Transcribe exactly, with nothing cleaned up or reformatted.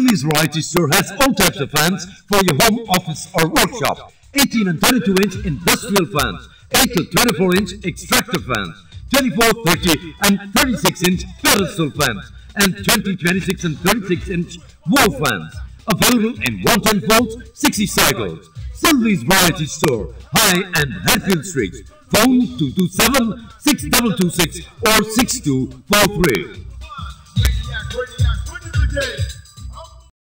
Sylvie's Variety Store has all types of fans for your home, office or workshop. eighteen and thirty-two inch industrial fans, eight to twenty-four inch extractor fans, twenty-four, thirty and thirty-six inch pedestal fans, and twenty, twenty-six and thirty-six inch wall fans. Available in one hundred ten volts, sixty cycles. Sylvie's Variety Store, High and Hatfield Street. Phone two two seven, six two two six or six two four three.